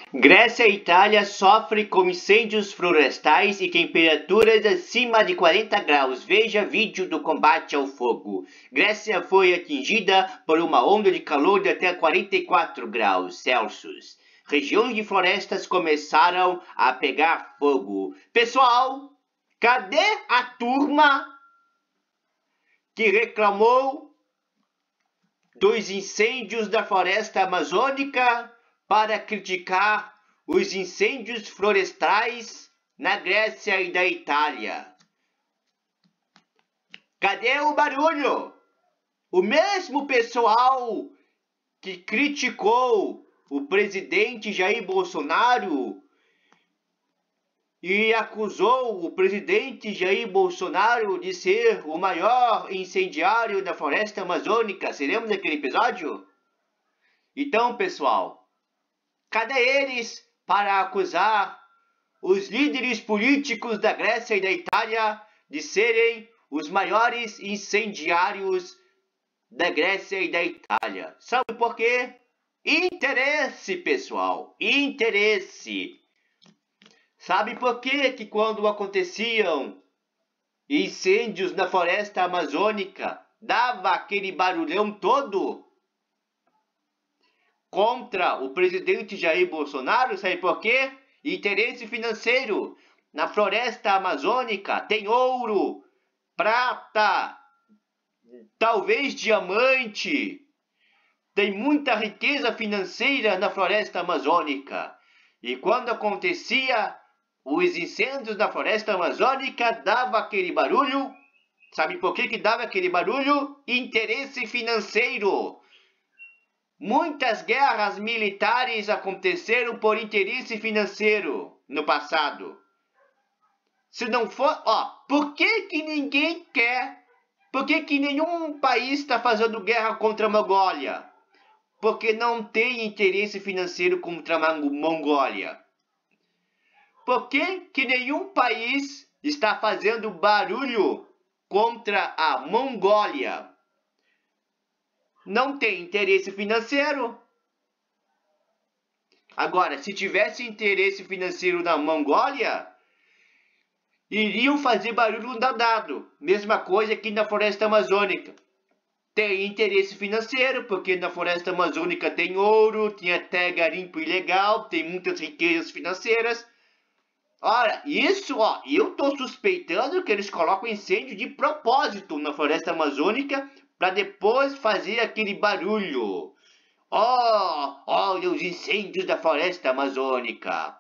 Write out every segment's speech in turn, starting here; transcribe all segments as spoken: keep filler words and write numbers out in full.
Grécia e Itália sofrem com incêndios florestais e temperaturas acima de quarenta graus. Veja vídeo do combate ao fogo. Grécia foi atingida por uma onda de calor de até quarenta e quatro graus Celsius. Regiões de florestas começaram a pegar fogo. Pessoal, cadê a turma que reclamou dos incêndios da floresta amazônica para criticar os incêndios florestais na Grécia e na Itália? Cadê o barulho? O mesmo pessoal que criticou o presidente Jair Bolsonaro e acusou o presidente Jair Bolsonaro de ser o maior incendiário da floresta amazônica. Você lembra daquele episódio? Então, pessoal, cadê eles para acusar os líderes políticos da Grécia e da Itália de serem os maiores incendiários da Grécia e da Itália? Sabe por quê? Interesse, pessoal, interesse. Sabe por quê que quando aconteciam incêndios na floresta amazônica, dava aquele barulhão todo contra o presidente Jair Bolsonaro? Sabe por quê? Interesse financeiro. Na floresta amazônica tem ouro, prata, talvez diamante. Tem muita riqueza financeira na floresta amazônica. E quando acontecia os incêndios na floresta amazônica, dava aquele barulho. Sabe por que que dava aquele barulho? Interesse financeiro. Muitas guerras militares aconteceram por interesse financeiro no passado. Se não for, ó, por que que ninguém quer? Por que que nenhum país está fazendo guerra contra a Mongólia? Porque não tem interesse financeiro contra a Mongólia. Por que que nenhum país está fazendo barulho contra a Mongólia? Não tem interesse financeiro. Agora, se tivesse interesse financeiro na Mongólia, iriam fazer barulho danado. Mesma coisa aqui na floresta amazônica. Tem interesse financeiro, porque na floresta amazônica tem ouro, tem até garimpo ilegal, tem muitas riquezas financeiras. Ora, isso, ó, eu tô suspeitando que eles colocam incêndio de propósito na floresta amazônica para depois fazer aquele barulho. Ó, olha os incêndios da floresta amazônica.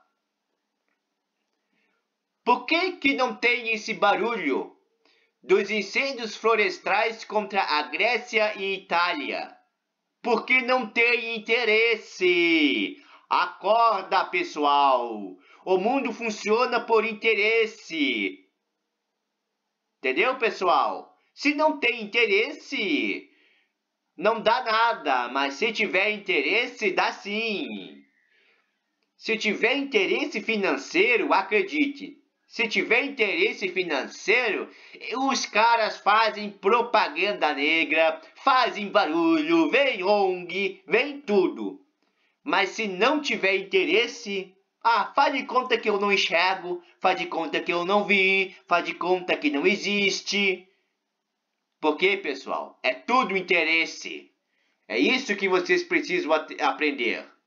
Por que que não tem esse barulho dos incêndios florestais contra a Grécia e Itália? Porque não tem interesse. Acorda, pessoal. O mundo funciona por interesse. Entendeu, pessoal? Se não tem interesse, não dá nada. Mas se tiver interesse, dá sim. Se tiver interesse financeiro, acredite. Se tiver interesse financeiro, os caras fazem propaganda negra, fazem barulho, vem O N G, vem tudo. Mas se não tiver interesse, ah, faz de conta que eu não enxergo, faz de conta que eu não vi, faz de conta que não existe. Porque, pessoal, é tudo interesse. É isso que vocês precisam aprender.